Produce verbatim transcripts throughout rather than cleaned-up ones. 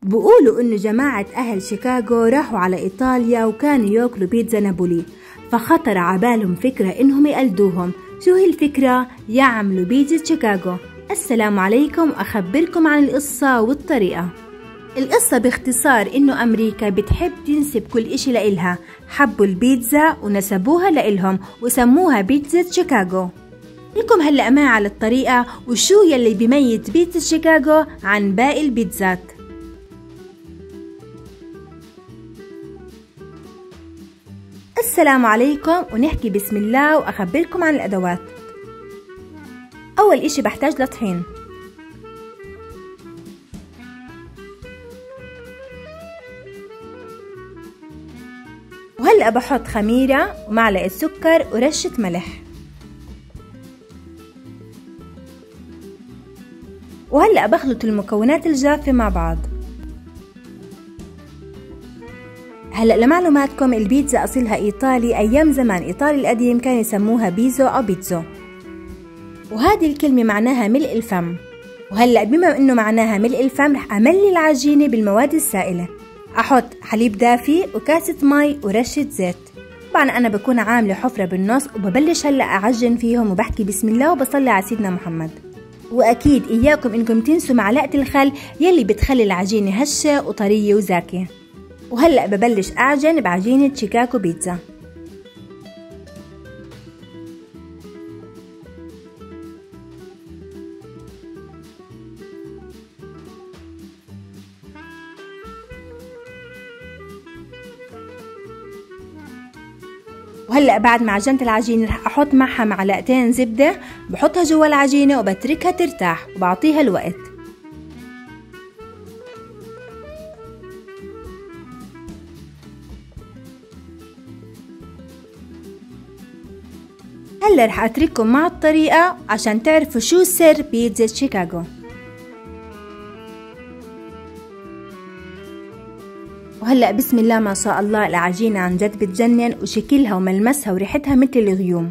بقولوا إنه جماعة أهل شيكاغو راحوا على إيطاليا وكانوا ياكلوا بيتزا نابولي، فخطر عبالهم فكرة إنهم يقلدوهم. شو هي الفكرة؟ يعملوا بيتزا شيكاغو. السلام عليكم، أخبركم عن القصة والطريقة. القصة باختصار إنه أمريكا بتحب تنسب كل إشي لإلها، حبوا البيتزا ونسبوها لإلهم وسموها بيتزا شيكاغو. لكم هلأ معي على الطريقة وشو يلي بيميز بيتزا شيكاغو عن باقي البيتزات. السلام عليكم، ونحكي بسم الله وأخبركم عن الأدوات. أول إشي بحتاج لطحين، وهلأ بحط خميرة ومعلقة سكر ورشة ملح، وهلأ بخلط المكونات الجافة مع بعض. هلأ لمعلوماتكم البيتزا أصلها إيطالي، أيام زمان إيطالي القديم كانوا يسموها بيزو أو بيتزو، وهذه الكلمة معناها ملء الفم. وهلأ بما إنه معناها ملء الفم رح أملي العجينة بالمواد السائلة. أحط حليب دافي وكاسة مي ورشة زيت. طبعا أنا بكون عاملة حفرة بالنص وببلش هلأ أعجن فيهم وبحكي بسم الله وبصلي على سيدنا محمد. وأكيد إياكم إنكم تنسوا معلقة الخل يلي بتخلي العجينة هشة وطرية وزاكية. وهلأ ببلش أعجن بعجينة شيكاغو بيتزا. وهلأ بعد ما عجنت العجينة رح أحط معها معلقتين زبدة، بحطها جوا العجينة وبتركها ترتاح وبعطيها الوقت. هلا رح اترككم مع الطريقة عشان تعرفوا شو سر بيتزا شيكاغو. وهلا بسم الله ما شاء الله العجينة عن جد بتجنن، وشكلها وملمسها وريحتها مثل الغيوم.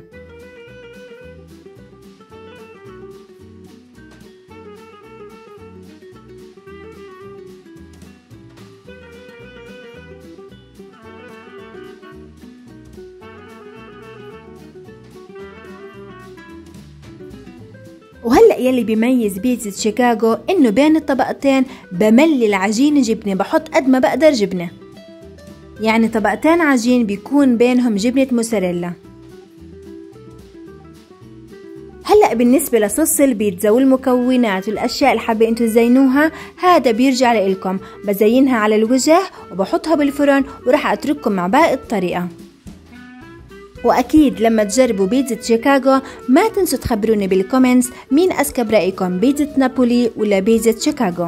وهلأ يلي بيميز بيتزا شيكاغو إنه بين الطبقتين بملي العجينة جبنة، بحط قد ما بقدر جبنة، يعني طبقتين عجين بيكون بينهم جبنة موزاريلا. هلأ بالنسبة لصوص البيتزا والمكونات والأشياء اللي حابة انتو تزينوها هذا بيرجع لإلكم. بزينها على الوجه وبحطها بالفرن وراح أترككم مع باقي الطريقة. وأكيد لما تجربوا بيتزا شيكاغو ما تنسوا تخبروني بالكومنتس مين أذكى برأيكم، بيتزا نابولي ولا بيتزا شيكاغو.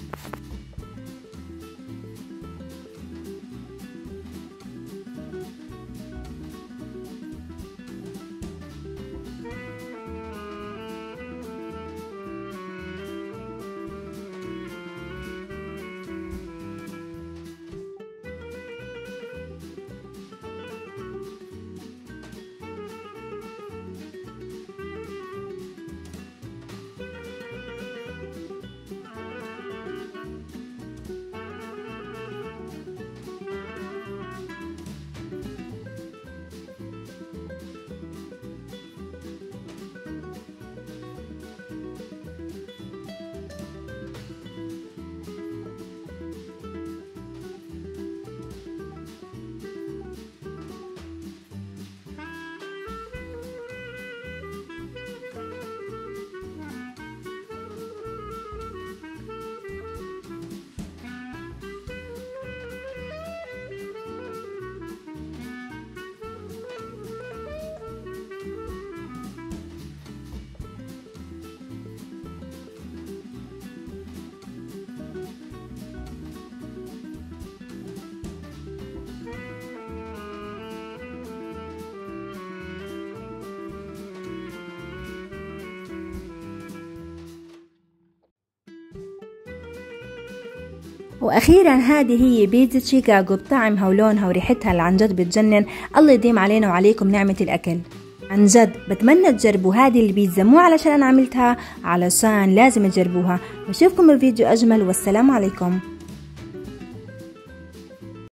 واخيرا هذه هي بيتزا شيكاغو بطعمها ولونها وريحتها اللي عن جد بتجنن. الله يديم علينا وعليكم نعمة الاكل. عن جد بتمنى تجربوا هذه البيتزا، مو علشان انا عملتها، علشان لازم تجربوها. بشوفكم بفيديو اجمل، والسلام عليكم.